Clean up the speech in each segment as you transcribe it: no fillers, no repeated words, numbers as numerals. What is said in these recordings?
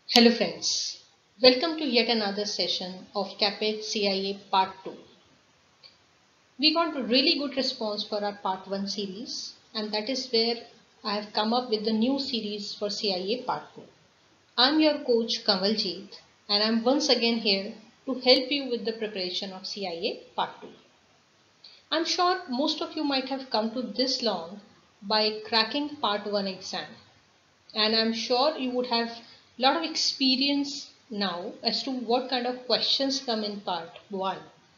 Hello friends, welcome to yet another session of Kapp CIA Part 2. We got a really good response for our Part 1 series, and that is where I have come up with the new series for CIA Part 2. I'm your coach Kamaljeet, and I'm once again here to help you with the preparation of CIA Part 2. I'm sure most of you might have come to this long by cracking Part 1 exam, and I'm sure you would have a lot of experience now as to what kind of questions come in part 1.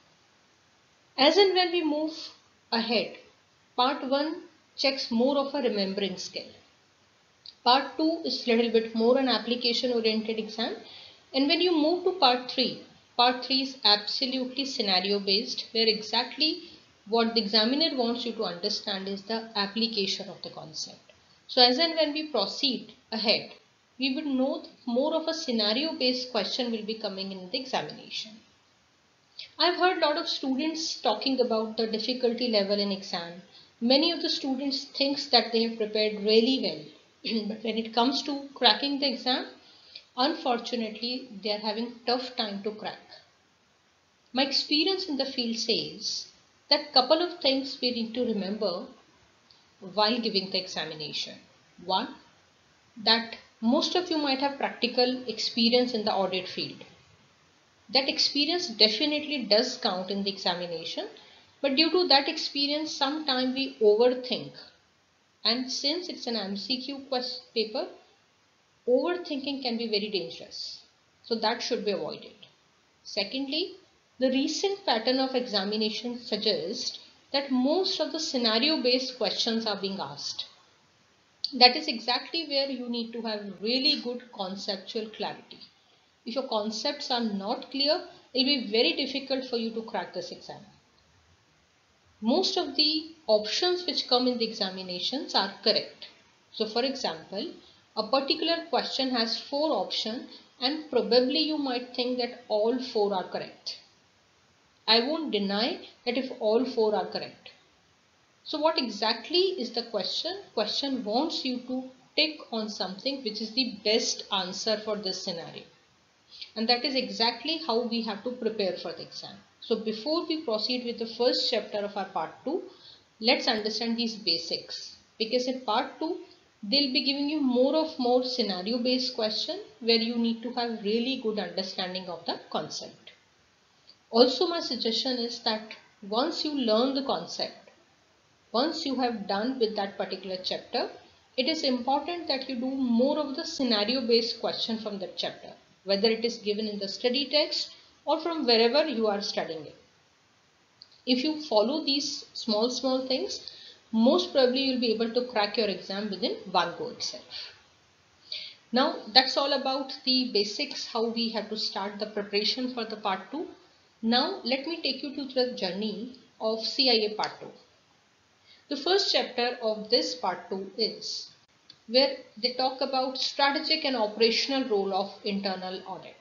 As and when we move ahead, part 1 checks more of a remembering skill. Part 2 is a little bit more an application oriented exam, and when you move to part 3 is absolutely scenario based, where exactly what the examiner wants you to understand is the application of the concept. So as and when we proceed ahead, we would know that more of a scenario based question will be coming in the examination. I've heard a lot of students talking about the difficulty level in exam. Many of the students thinks that they have prepared really well, but when it comes to cracking the exam, unfortunately, they are having tough time to crack. My experience in the field says that couple of things we need to remember while giving the examination. One, that most of you might have practical experience in the audit field. That experience definitely does count in the examination, but due to that experience, sometimes we overthink. And since it's an MCQ paper, overthinking can be very dangerous. So that should be avoided. Secondly, the recent pattern of examination suggests that most of the scenario-based questions are being asked. That is exactly where you need to have really good conceptual clarity. If your concepts are not clear, it will be very difficult for you to crack this exam. Most of the options which come in the examinations are correct. So for example, a particular question has 4 options and probably you might think that all 4 are correct. I won't deny that if all 4 are correct. So what exactly is the question? Question wants you to tick on something which is the best answer for this scenario. And that is exactly how we have to prepare for the exam. So before we proceed with the first chapter of our part 2, let's understand these basics. Because in part 2, they'll be giving you more scenario based question where you need to have really good understanding of the concept. Also my suggestion is that once you learn the concept, once you have done with that particular chapter, it is important that you do more of the scenario based question from that chapter, whether it is given in the study text or from wherever you are studying it. If you follow these small things, most probably you'll be able to crack your exam within one go itself. Now that's all about the basics, how we have to start the preparation for the part 2. Now let me take you to the journey of CIA part 2. The first chapter of this part 2 is where they talk about strategic and operational role of internal audit.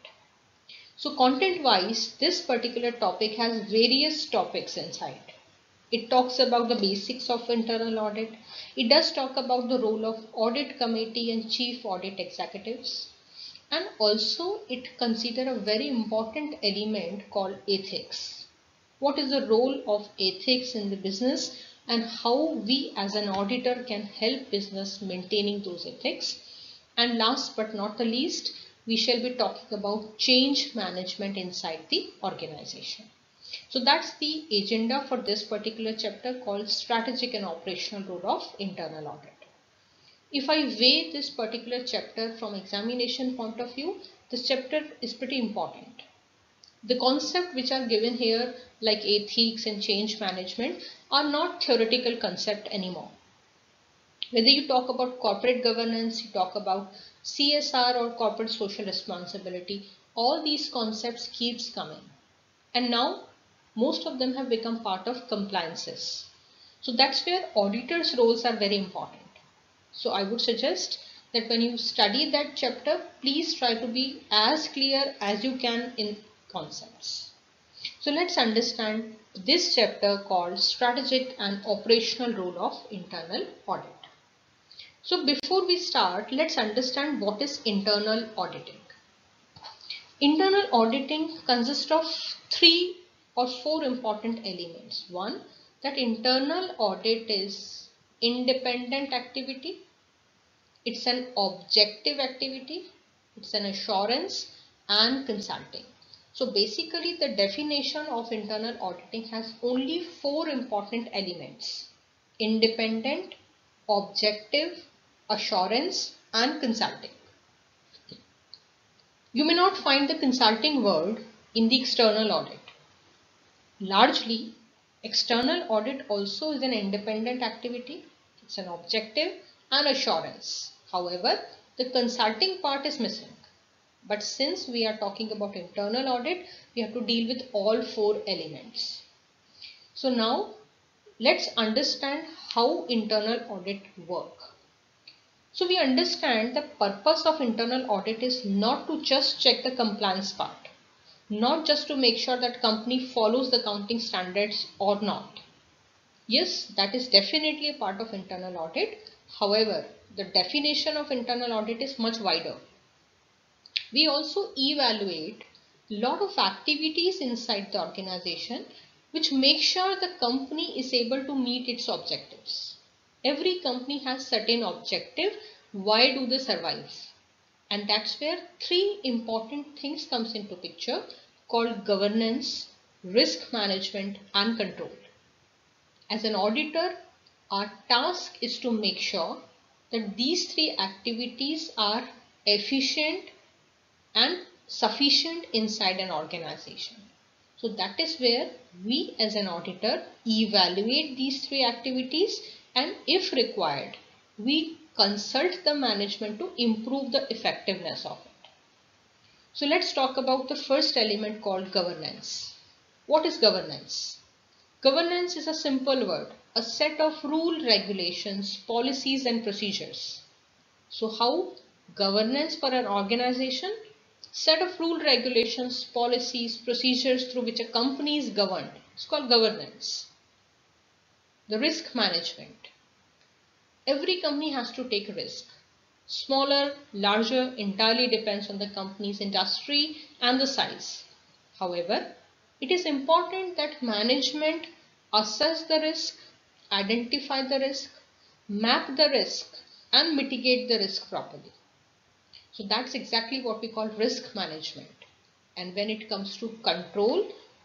So content wise, this particular topic has various topics inside. It talks about the basics of internal audit. It does talk about the role of audit committee and chief audit executives. And also it consider a very important element called ethics. What is the role of ethics in the business and how we as an auditor can help business maintaining those ethics. And last but not the least, we shall be talking about change management inside the organization. So that's the agenda for this particular chapter called strategic and operational role of internal audit. If I weigh this particular chapter from examination point of view, this chapter is pretty important. The concepts which are given here like ethics and change management are not theoretical concept anymore. Whether you talk about corporate governance, you talk about CSR or corporate social responsibility, all these concepts keeps coming. And now most of them have become part of compliances. So that's where auditors' roles are very important. So I would suggest that when you study that chapter, please try to be as clear as you can in concepts. So let's understand this chapter called strategic and operational role of internal audit. So before we start, let's understand what is internal auditing. Internal auditing consists of 3 or 4 important elements. One, that internal audit is independent activity, it's an objective activity, it's an assurance and consulting. So basically the definition of internal auditing has only 4 important elements: independent, objective, assurance and consulting. You may not find the consulting word in the external audit. Largely, external audit also is an independent activity. It's an objective and assurance. However, the consulting part is missing. But since we are talking about internal audit, we have to deal with all 4 elements. So now let's understand how internal audit work. So we understand the purpose of internal audit is not to just check the compliance part, not just to make sure that company follows the accounting standards or not. Yes, that is definitely a part of internal audit. However, the definition of internal audit is much wider. We also evaluate a lot of activities inside the organization which make sure the company is able to meet its objectives. Every company has certain objective. Why do they survive? And that's where 3 important things comes into picture called governance, risk management and control. As an auditor, our task is to make sure that these 3 activities are efficient and sufficient inside an organization. So that is where we as an auditor evaluate these 3 activities, and if required, we consult the management to improve the effectiveness of it. So let's talk about the first element called governance. What is governance? Governance is a simple word, a set of rule, regulations, policies and procedures. So how governance for an organization? Set of rule, regulations, policies, procedures through which a company is governed. It's called governance. The risk management. Every company has to take risk. Smaller, larger, entirely depends on the company's industry and the size. However, it is important that management assess the risk, identify the risk, map the risk and mitigate the risk properly. So that's exactly what we call risk management. And when it comes to control,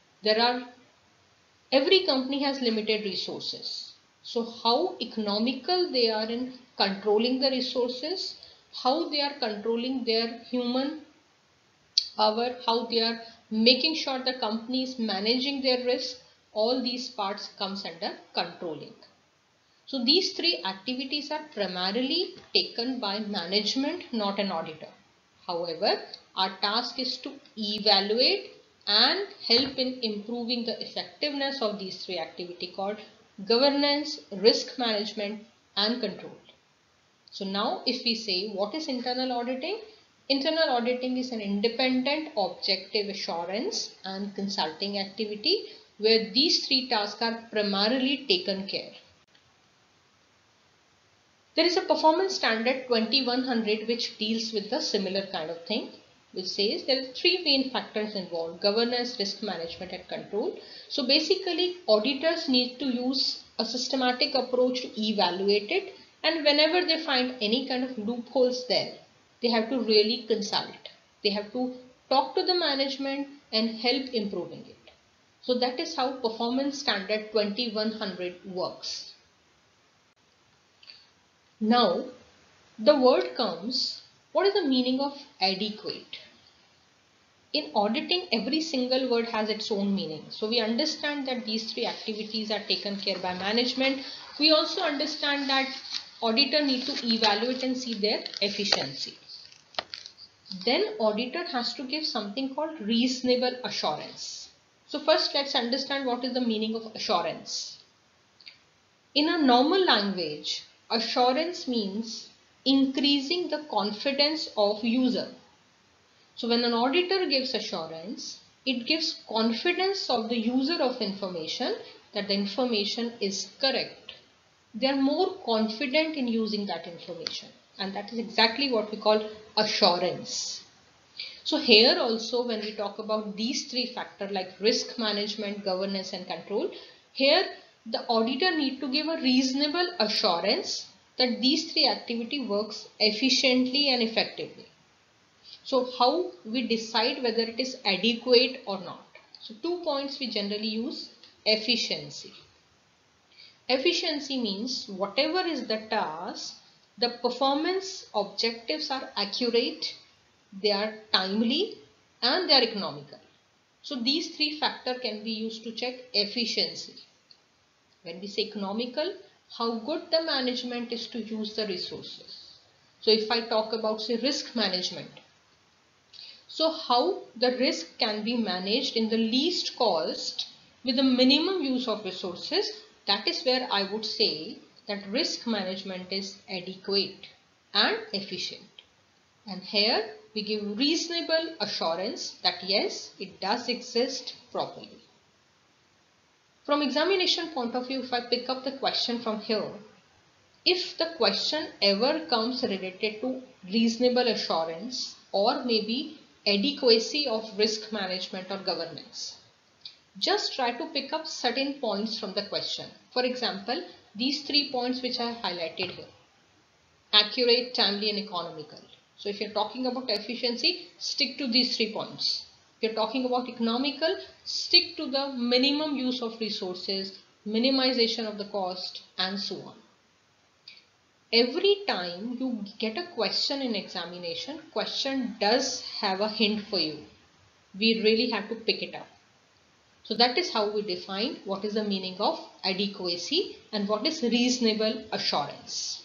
every company has limited resources. So how economical they are in controlling the resources, how they are controlling their human power, how they are making sure the company is managing their risk, all these parts comes under controlling. So these 3 activities are primarily taken by management, not an auditor. However, our task is to evaluate and help in improving the effectiveness of these 3 activities called governance, risk management and control. So now if we say what is internal auditing? Internal auditing is an independent, objective, assurance and consulting activity where these 3 tasks are primarily taken care. There is a performance standard 2100 which deals with the similar kind of thing, which says there are 3 main factors involved: governance, risk management and control. So basically auditors need to use a systematic approach to evaluate it, and whenever they find any kind of loopholes there, they have to really consult. They have to talk to the management and help improving it. So that is how performance standard 2100 works. Now, the word comes, what is the meaning of adequate? In auditing, every single word has its own meaning. So we understand that these 3 activities are taken care by management. We also understand that auditor need to evaluate and see their efficiency. Then auditor has to give something called reasonable assurance. So first let's understand what is the meaning of assurance. In a normal language, assurance means increasing the confidence of user. So when an auditor gives assurance, it gives confidence of the user of information that the information is correct. They are more confident in using that information, and that is exactly what we call assurance. So here also, when we talk about these three factors like risk management, governance and control, here the auditor need to give a reasonable assurance that these three activity works efficiently and effectively. So how we decide whether it is adequate or not? So 2 points we generally use: efficiency. Efficiency means whatever is the task, the performance objectives are accurate, they are timely and they are economical. So these three factors can be used to check efficiency. When we say economical, how good the management is to use the resources. So if I talk about say risk management, so how the risk can be managed in the least cost with the minimum use of resources, that is where I would say that risk management is adequate and efficient. And here we give reasonable assurance that yes, it does exist properly. From examination point of view, if I pick up the question from here, if the question ever comes related to reasonable assurance or maybe adequacy of risk management or governance, just try to pick up certain points from the question. For example, these 3 points which I have highlighted here: accurate, timely and economical. So if you're talking about efficiency, stick to these 3 points. If you're talking about economical, stick to the minimum use of resources, minimization of the cost and so on. Every time you get a question in examination, question does have a hint for you. We really have to pick it up. So that is how we define what is the meaning of adequacy and what is reasonable assurance.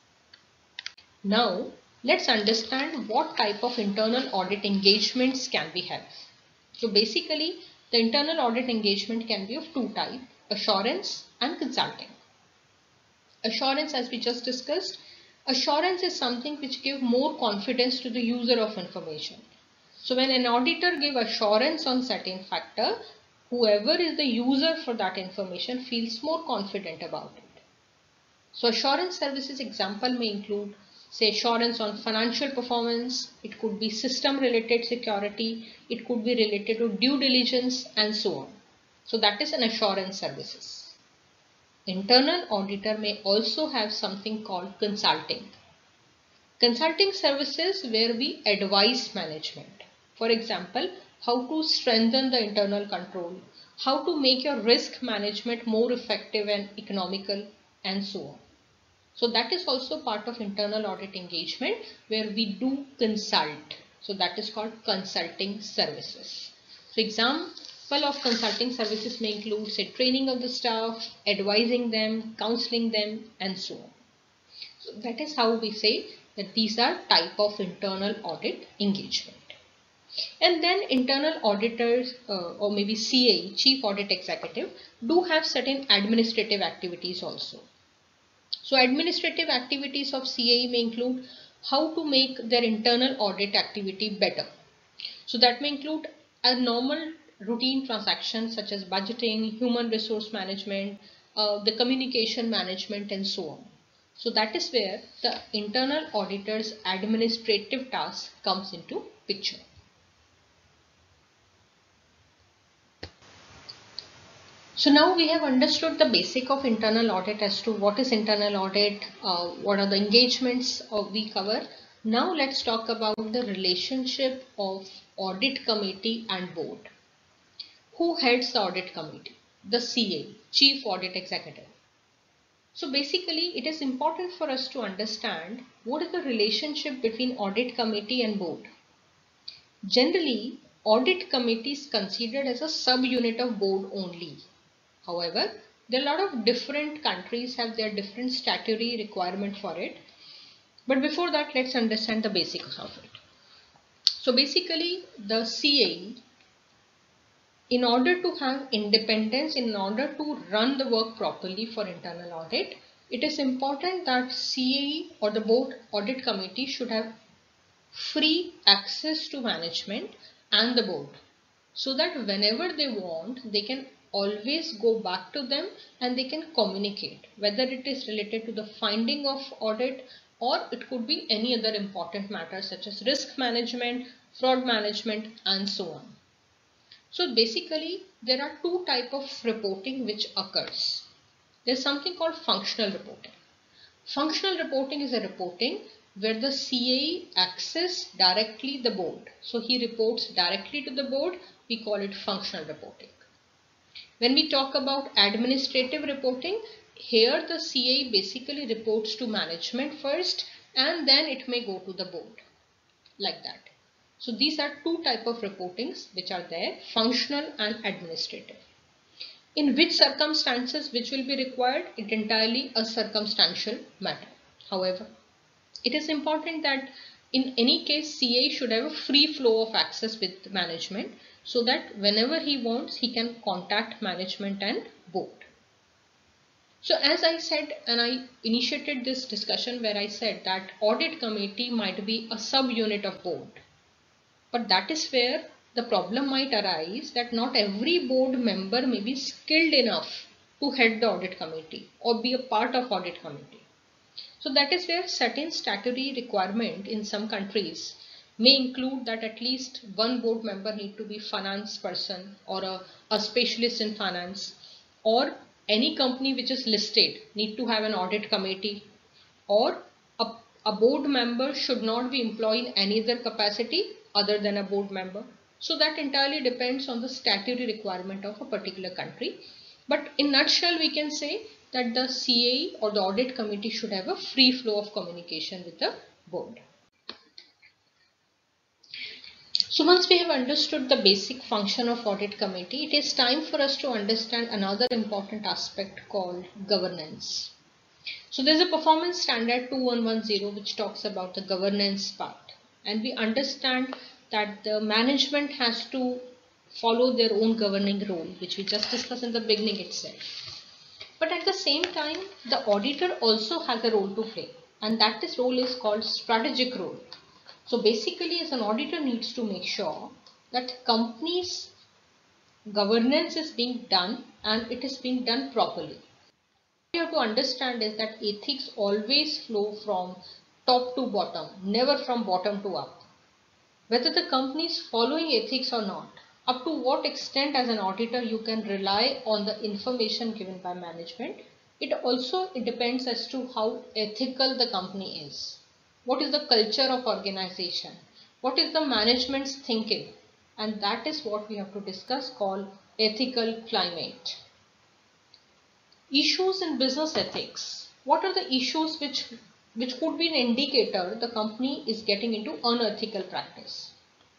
Now let's understand what type of internal audit engagements can we have. So basically the internal audit engagement can be of two types: assurance and consulting. Assurance, as we just discussed, assurance is something which gives more confidence to the user of information. So when an auditor gives assurance on certain factor, whoever is the user for that information feels more confident about it. So assurance services example may include say assurance on financial performance, it could be system related security, it could be related to due diligence and so on. So that is an assurance services. Internal auditor may also have something called consulting. Consulting services where we advise management. For example, how to strengthen the internal control, how to make your risk management more effective and economical and so on. So that is also part of internal audit engagement where we do consult. So that is called consulting services. So example of consulting services may include say training of the staff, advising them, counseling them and so on. So that is how we say that these are type of internal audit engagement. And then internal auditors or maybe CA, Chief Audit Executive, do have certain administrative activities also. So administrative activities of CA may include how to make their internal audit activity better. So that may include a normal routine transactions such as budgeting, human resource management, the communication management and so on. So that is where the internal auditor's administrative task comes into picture. So now we have understood the basic of internal audit as to what is internal audit, what are the engagements we cover. Now let's talk about the relationship of audit committee and board. Who heads the audit committee? The CA, Chief Audit Executive. So basically it is important for us to understand what is the relationship between audit committee and board. Generally, audit committee is considered as a sub-unit of board only. However, there are a lot of different countries have their different statutory requirement for it. But before that, let's understand the basics of it. So basically, the CA, in order to have independence, in order to run the work properly for internal audit, it is important that CA or the board audit committee should have free access to management and the board, so that whenever they want, they can always go back to them and they can communicate, whether it is related to the finding of audit or it could be any other important matter such as risk management, fraud management, and so on. So basically, there are two types of reporting which occurs. There's something called functional reporting. Functional reporting is a reporting where the CA accesses directly the board. So he reports directly to the board. We call it functional reporting. When we talk about administrative reporting, here the CA basically reports to management first and then it may go to the board, like that. So these are two types of reportings which are there, functional and administrative. In which circumstances which will be required, it entirely a circumstantial matter. However, it is important that in any case CA should have a free flow of access with management so that whenever he wants he can contact management and board. So as I said, and I initiated this discussion where I said that audit committee might be a subunit of board. But that is where the problem might arise that not every board member may be skilled enough to head the audit committee or be a part of audit committee. So that is where certain statutory requirement in some countries may include that at least one board member need to be finance person or a specialist in finance, or any company which is listed need to have an audit committee, or a board member should not be employed in any other capacity other than a board member. So that entirely depends on the statutory requirement of a particular country. But in nutshell, we can say that the CA or the audit committee should have a free flow of communication with the board. So once we have understood the basic function of audit committee, it is time for us to understand another important aspect called governance. So there's a performance standard 2110 which talks about the governance part, and we understand that the management has to follow their own governing role, which we just discussed in the beginning itself. But at the same time, the auditor also has a role to play, and that this role is called strategic role. So basically, as an auditor needs to make sure that company's governance is being done and it is being done properly. What you have to understand is that ethics always flow from top to bottom, never from bottom to up. Whether the company is following ethics or not, up to what extent as an auditor you can rely on the information given by management, it depends as to how ethical the company is. What is the culture of organization? What is the management's thinking? And that is what we have to discuss, called ethical climate. Issues in business ethics. What are the issues which could be an indicator the company is getting into unethical practice?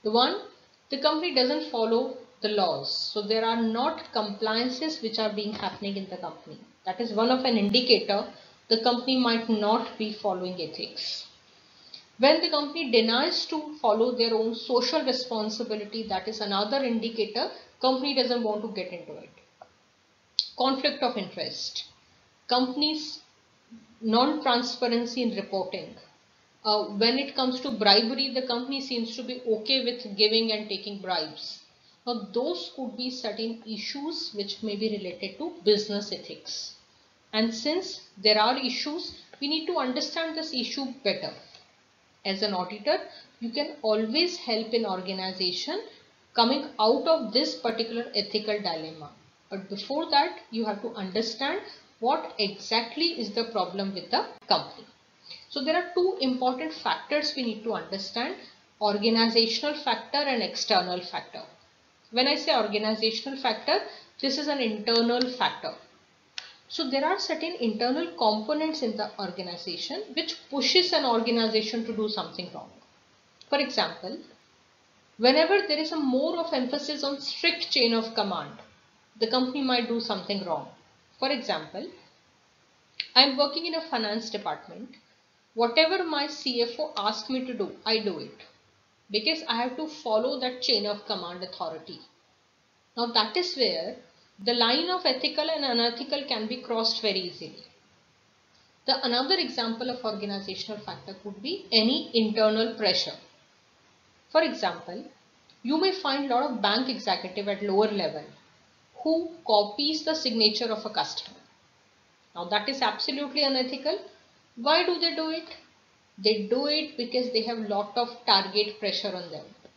The company doesn't follow the laws. So there are not compliances which are being happening in the company. That is one of an indicator the company might not be following ethics. When the company denies to follow their own social responsibility, that is another indicator company doesn't want to get into it. Conflict of interest. Companies' non-transparency in reporting. When it comes to bribery, the company seems to be okay with giving and taking bribes. Now, those could be certain issues which may be related to business ethics. And since there are issues, we need to understand this issue better. As an auditor, you can always help an organization coming out of this particular ethical dilemma. But before that, you have to understand what exactly is the problem with the company. So there are two important factors we need to understand: organizational factor and external factor. When I say organizational factor, this is an internal factor. So there are certain internal components in the organization which pushes an organization to do something wrong. For example, whenever there is a more of emphasis on strict chain of command, the company might do something wrong. For example, I am working in a finance department. Whatever my CFO asks me to do, I do it because I have to follow that chain of command authority. Now that is where the line of ethical and unethical can be crossed very easily. Another example of organizational factor could be any internal pressure. For example, you may find a lot of bank executive at lower level who copies the signature of a customer. Now that is absolutely unethical. Why do they do it? They do it because they have lot of target pressure on them.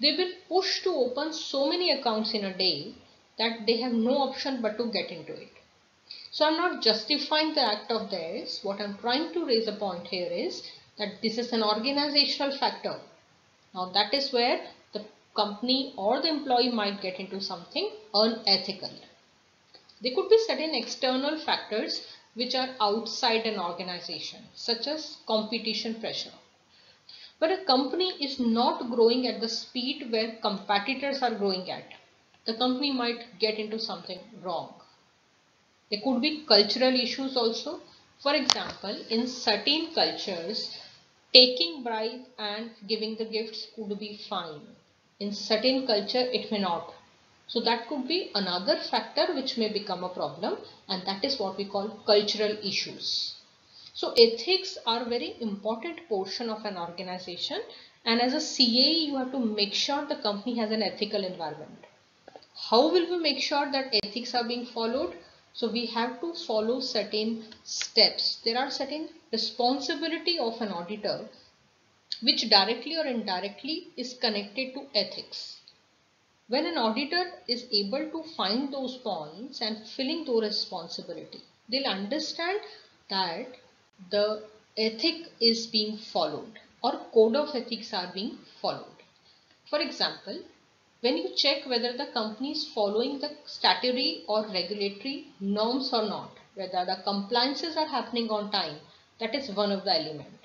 they will push to open so many accounts in a day that they have no option but to get into it. So I'm not justifying the act of theirs. What I'm trying to raise a point here is that this is an organizational factor. Now that is where the company or the employee might get into something unethical. There could be certain external factors which are outside an organization, such as competition pressure. But a company is not growing at the speed where competitors are growing at, the company might get into something wrong. There could be cultural issues also. For example, in certain cultures, taking bribe and giving the gifts could be fine. In certain culture, it may not. So that could be another factor which may become a problem, and that is what we call cultural issues. So ethics are a very important portion of an organization, and as a CA, you have to make sure the company has an ethical environment. How will we make sure that ethics are being followed? So we have to follow certain steps. There are certain responsibility of an auditor which directly or indirectly is connected to ethics. When an auditor is able to find those points and filling those responsibility, they'll understand that the ethic is being followed or code of ethics are being followed. For example, when you check whether the company is following the statutory or regulatory norms or not, whether the compliances are happening on time, that is one of the elements.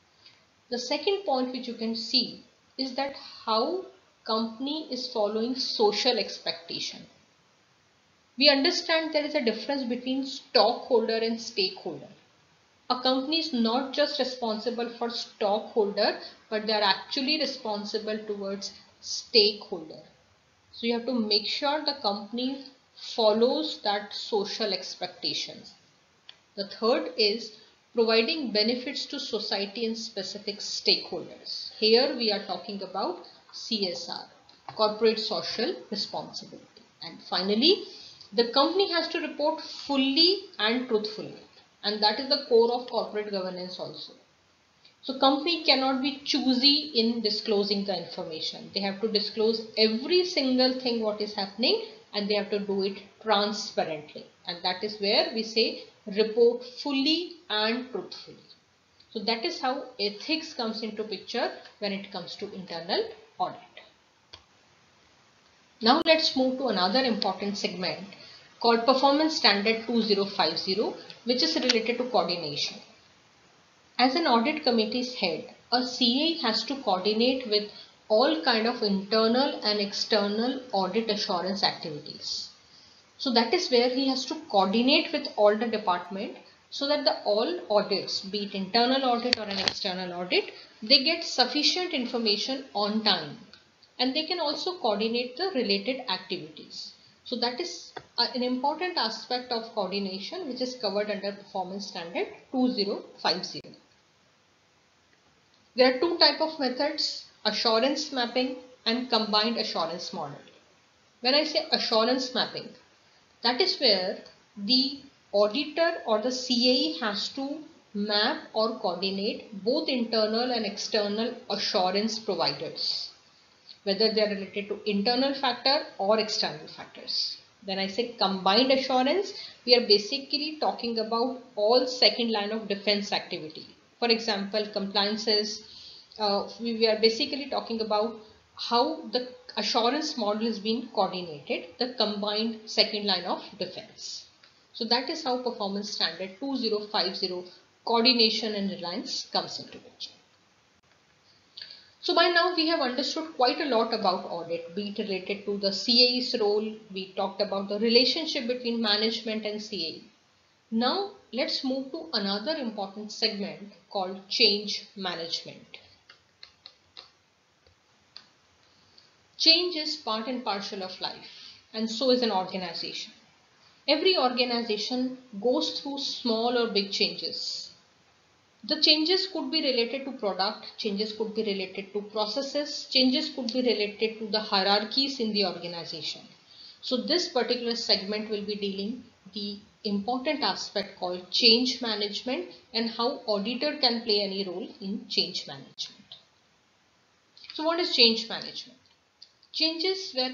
The second point which you can see is that how company is following social expectation. We understand there is a difference between stockholder and stakeholder. A company is not just responsible for stockholder, but they are actually responsible towards stakeholder. So you have to make sure the company follows that social expectations. The third is providing benefits to society and specific stakeholders. Here we are talking about CSR, corporate social responsibility. And finally, the company has to report fully and truthfully. And that is the core of corporate governance also. So company cannot be choosy in disclosing the information. They have to disclose every single thing what is happening, and they have to do it transparently. And that is where we say report fully and truthfully. So that is how ethics comes into picture when it comes to internal audit. Now let's move to another important segment called Performance Standard 2050, which is related to coordination. As an audit committee's head, a CA has to coordinate with all kind of internal and external audit assurance activities. So that is where he has to coordinate with all the department so that the all audits, be it internal audit or an external audit, they get sufficient information on time, and they can also coordinate the related activities. So that is an important aspect of coordination which is covered under Performance Standard 2050. There are two types of methods, assurance mapping and combined assurance model. When I say assurance mapping, that is where the auditor or the CAE has to map or coordinate both internal and external assurance providers, whether they are related to internal factor or external factors. When I say combined assurance, we are basically talking about all second line of defense activity. For example, compliances, we are basically talking about how the assurance model is being coordinated, the combined second line of defense. So that is how Performance Standard 2050 coordination and reliance comes into picture. So by now we have understood quite a lot about audit, be it related to the CAE's role. We talked about the relationship between management and CAE. Now let's move to another important segment called change management. Change is part and parcel of life, and so is an organization. Every organization goes through small or big changes. The changes could be related to product, changes could be related to processes, changes could be related to the hierarchies in the organization. So this particular segment will be dealing the important aspect called change management and how auditor can play any role in change management. So what is change management? Changes where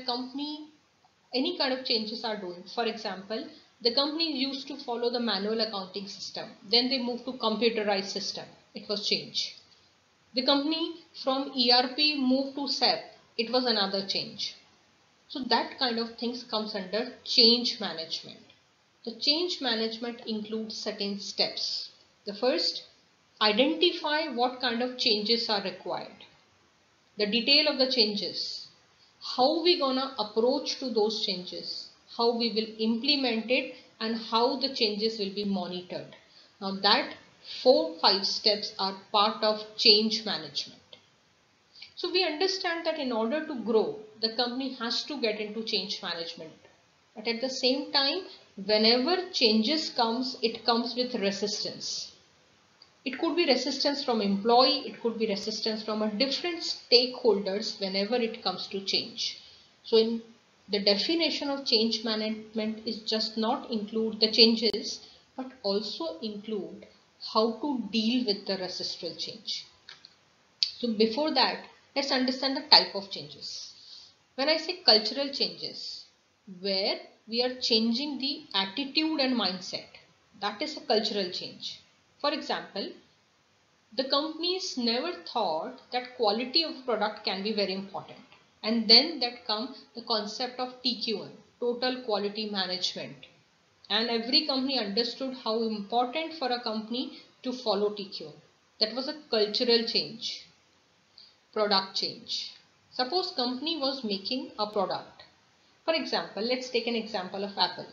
any kind of changes are doing. For example, the company used to follow the manual accounting system. Then they moved to computerized system. It was change. The company from ERP moved to SAP. It was another change. So that kind of things comes under change management. The change management includes certain steps. The first, identify what kind of changes are required. The detail of the changes, how we gonna approach to those changes, how we will implement it, and how the changes will be monitored. Now that 4-5 steps are part of change management. So we understand that in order to grow, the company has to get into change management. But at the same time, whenever changes comes, it comes with resistance. It could be resistance from employee, it could be resistance from a different stakeholders whenever it comes to change. So in the definition of change management is just not include the changes, but also include how to deal with the residual change. So before that, let's understand the type of changes. When I say cultural changes, where we are changing the attitude and mindset, that is a cultural change. For example, the companies never thought that quality of product can be very important. And then that comes the concept of TQM, total quality management. And every company understood how important for a company to follow TQM. That was a cultural change. Product change. Suppose company was making a product. For example, let's take an example of Apple.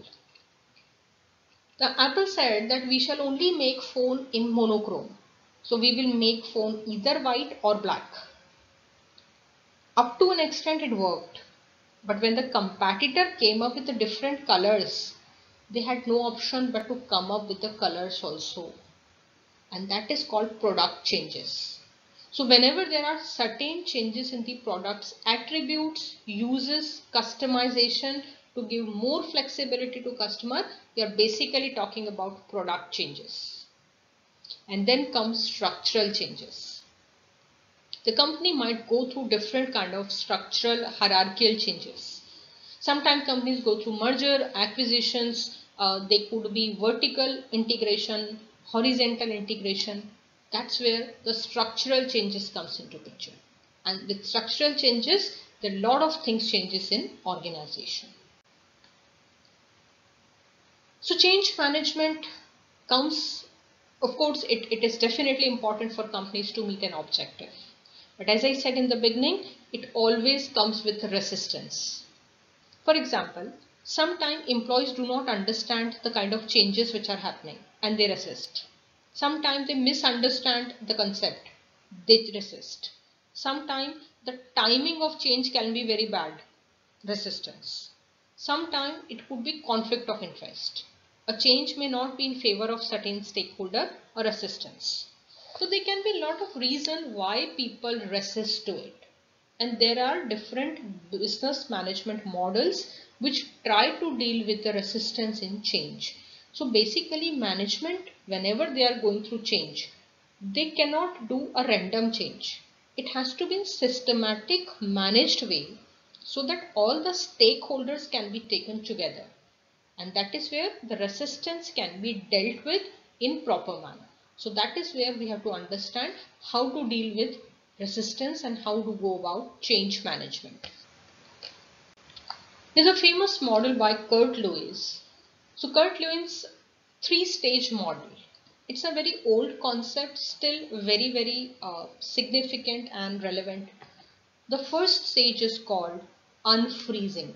The Apple said that we shall only make phone in monochrome. So we will make phone either white or black. Up to an extent it worked. But when the competitor came up with the different colors, they had no option but to come up with the colors also. And that is called product changes. So whenever there are certain changes in the product's attributes, uses, customization to give more flexibility to customer, we are basically talking about product changes. And then comes structural changes. The company might go through different kind of structural hierarchical changes. Sometimes companies go through merger, acquisitions, they could be vertical integration, horizontal integration. That's where the structural changes comes into picture. And with structural changes, there are a lot of things changes in organization. So change management comes, of course, it is definitely important for companies to meet an objective. But as I said in the beginning, it always comes with resistance. For example, sometimes employees do not understand the kind of changes which are happening and they resist. Sometimes they misunderstand the concept, they resist. Sometimes the timing of change can be very bad, resistance. Sometimes it could be conflict of interest. A change may not be in favor of certain stakeholder or assistance. So there can be a lot of reason why people resist to it. And there are different business management models which try to deal with the resistance in change. So basically management, whenever they are going through change, they cannot do a random change. It has to be in systematic, managed way so that all the stakeholders can be taken together. And that is where the resistance can be dealt with in proper manner. So that is where we have to understand how to deal with resistance and how to go about change management. There's a famous model by Kurt Lewis. So Kurt Lewis' 3-stage model. It's a very old concept, still very significant and relevant. The first stage is called unfreezing.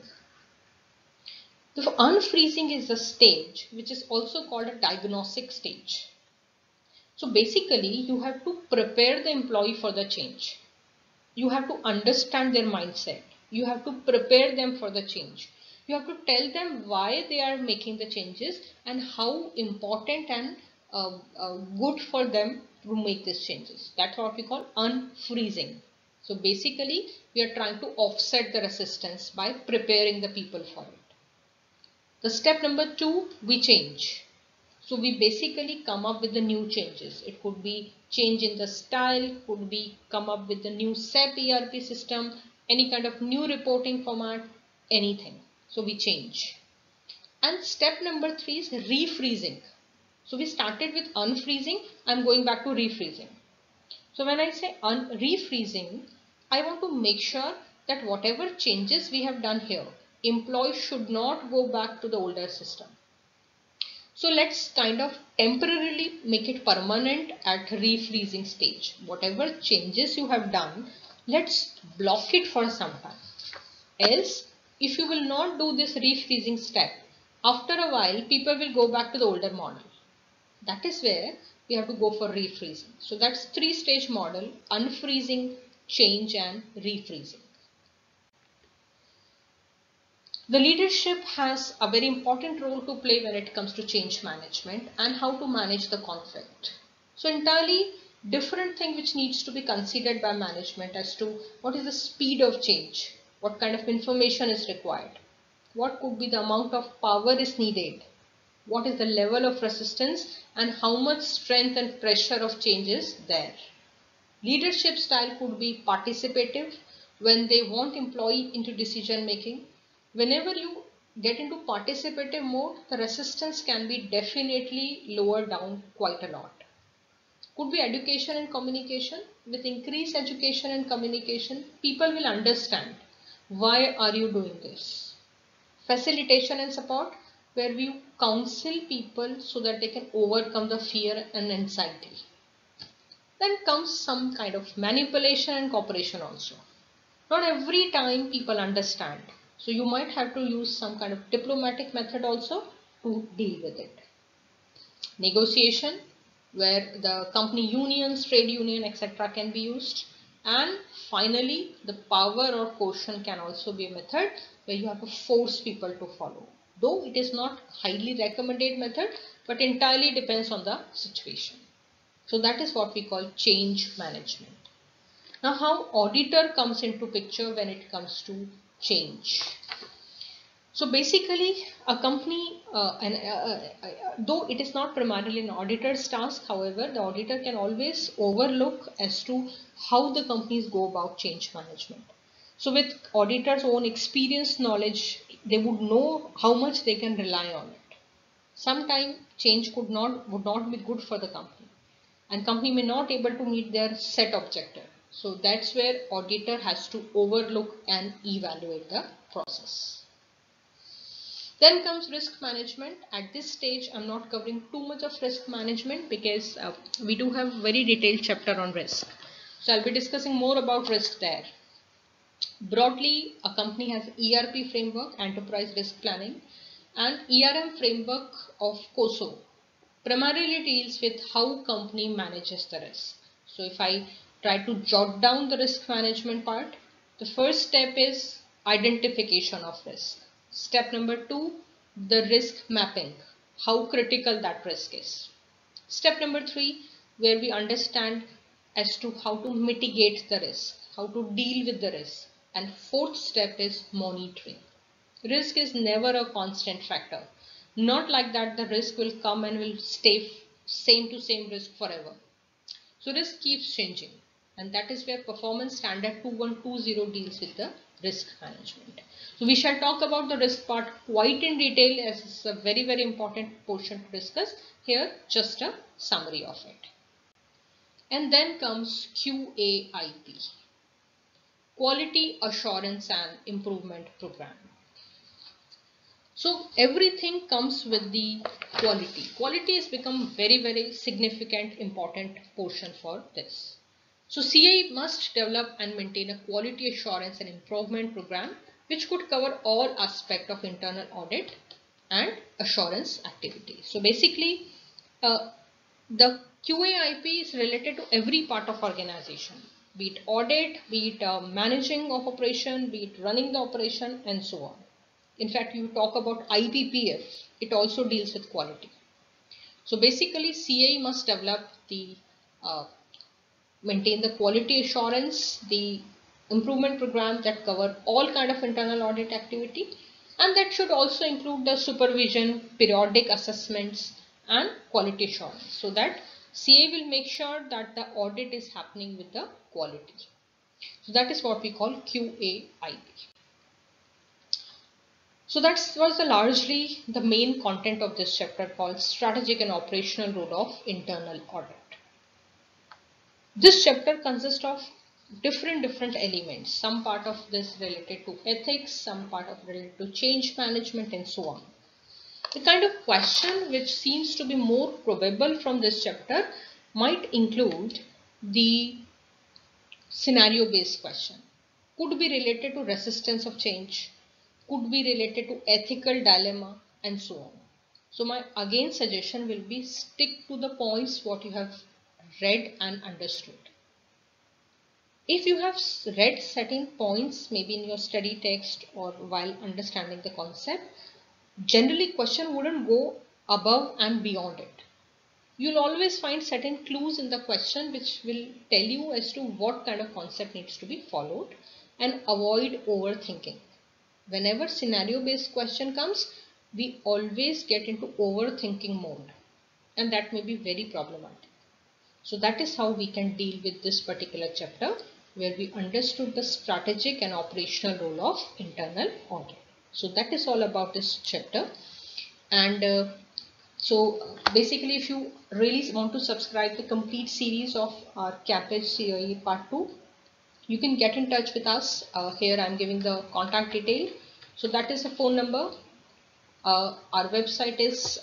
The unfreezing is a stage which is also called a diagnostic stage. So basically you have to prepare the employee for the change. You have to understand their mindset. You have to prepare them for the change. You have to tell them why they are making the changes and how important and good for them to make these changes. That's what we call unfreezing. So basically we are trying to offset the resistance by preparing the people for it. The step number 2, we change. So we basically come up with the new changes. It could be change in the style, could be come up with the new SAP ERP system, any kind of new reporting format, anything. So we change. And step number 3 is refreezing. So we started with unfreezing. I'm going back to refreezing. So when I say refreezing, I want to make sure that whatever changes we have done here, employees should not go back to the older system. So let's kind of temporarily make it permanent at refreezing stage. Whatever changes you have done, let's block it for some time. Else, if you will not do this refreezing step, after a while, people will go back to the older model. That is where we have to go for refreezing. So that's 3-stage model: unfreezing, change and refreezing. The leadership has a very important role to play when it comes to change management and how to manage the conflict. So entirely different thing which needs to be considered by management as to what is the speed of change, what kind of information is required, what could be the amount of power is needed, what is the level of resistance, and how much strength and pressure of change is there. Leadership style could be participative when they want employee into decision making. Whenever you get into participative mode, the resistance can be definitely lowered down quite a lot. Could be education and communication. With increased education and communication, people will understand why are you doing this. Facilitation and support, where we counsel people so that they can overcome the fear and anxiety. Then comes some kind of manipulation and cooperation also. Not every time people understand. So you might have to use some kind of diplomatic method also to deal with it. Negotiation, where the company unions, trade union, etc. can be used. And finally, the power or coercion can also be a method where you have to force people to follow. Though it is not highly recommended method, but entirely depends on the situation. So that is what we call change management. Now, how auditor comes into picture when it comes to change. So basically a company, though it is not primarily an auditor's task, however, the auditor can always overlook as to how the companies go about change management. So with auditors' own experience, knowledge, they would know how much they can rely on it. Sometimes change would not be good for the company, and company may not able to meet their set objective. So that's where auditor has to overlook and evaluate the process. Then comes risk management. At this stage, I'm not covering too much of risk management because we do have very detailed chapter on risk. So I'll be discussing more about risk there. Broadly, a company has ERP framework, enterprise risk planning, and ERM framework of COSO. Primarily deals with how company manages the risk. So if I try to jot down the risk management part, the first step is identification of risk. Step number 2, the risk mapping, how critical that risk is. Step number 3, where we understand as to how to mitigate the risk, how to deal with the risk. And fourth step is monitoring. Risk is never a constant factor. Not like that the risk will come and will stay same to same risk forever. So risk keeps changing, and that is where performance standard 2120 deals with the risk management. So we shall talk about the risk part quite in detail, as it's a very important portion to discuss. Here just a summary of it. And then comes QAIP, Quality Assurance and Improvement Program. So everything comes with the quality. Quality has become very significant, important portion for this. So CA must develop and maintain a quality assurance and improvement program which could cover all aspects of internal audit and assurance activity. So basically the QAIP is related to every part of organization, be it audit, be it managing of operation, be it running the operation, and so on. In fact, you talk about IPPF, it also deals with quality. So basically, CA must develop the, maintain the quality assurance, the improvement program that cover all kind of internal audit activity, and that should also include the supervision, periodic assessments, and quality assurance. So that CA will make sure that the audit is happening with the quality. So that is what we call QAIB. So that was largely the main content of this chapter called Strategic and Operational Role of Internal Audit. This chapter consists of different elements. Some part of this related to ethics, some part of related to change management, and so on. The kind of question which seems to be more probable from this chapter might include the scenario based question. Could be related to resistance of change, could be related to ethical dilemma, and so on. So my again suggestion will be stick to the points what you have read and understood. If you have read certain points maybe in your study text or while understanding the concept, generally question wouldn't go above and beyond it. You'll always find certain clues in the question which will tell you as to what kind of concept needs to be followed, and avoid overthinking. Whenever scenario based question comes, we always get into overthinking mode, and that may be very problematic. So that is how we can deal with this particular chapter, where we understood the strategic and operational role of internal audit. So that is all about this chapter. And so basically, if you really want to subscribe the complete series of our Kapp COE Part 2, you can get in touch with us. Here I am giving the contact detail. So that is a phone number. Our website is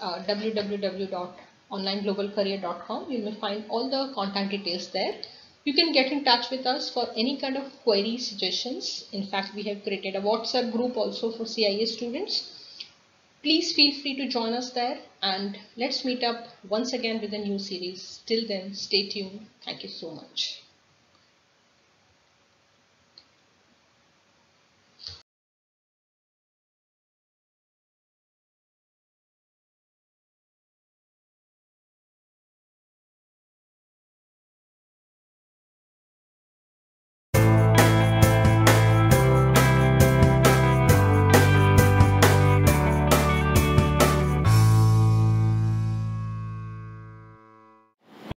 www.onlineglobalcareer.com. You may find all the contact details there. You can get in touch with us for any kind of query suggestions. In fact, we have created a WhatsApp group also for CIA students. Please feel free to join us there, and let's meet up once again with a new series. Till then, stay tuned. Thank you so much.